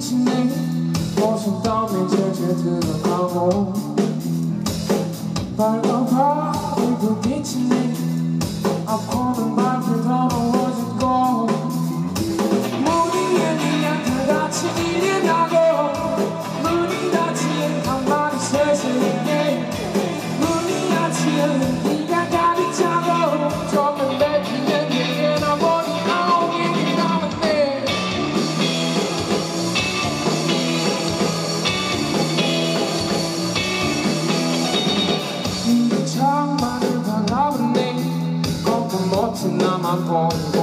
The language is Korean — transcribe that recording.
비치네 모습 땀에 질질 들어가고 빨간 바위도 비치네 앞코는 밝게 더러워지고 무리에 니한테 다친 일이 나고 문이 닫힌 한 마리 세상에 문이 닫힌 네가 가득 차고 조금 뱉기는 내게 나버린 아홉이 남았네. 이 창만을 바라보네 꺾은 멋진 나만 보이네.